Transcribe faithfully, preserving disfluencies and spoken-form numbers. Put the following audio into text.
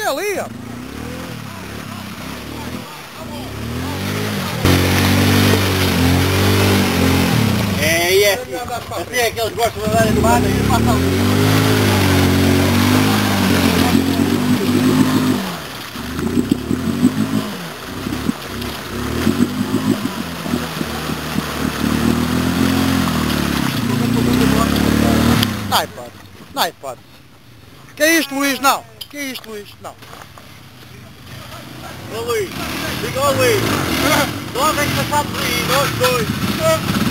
ali, ó. É, e é assim, assim é que eles gostam de andar animados e passam ali. Não há hipótese, não há hipótese. Que é isto, Luís? Não. Que é isto, Luís? Não. Ô Luís, diga ao Luís, nós é que passámos aí, nós dois.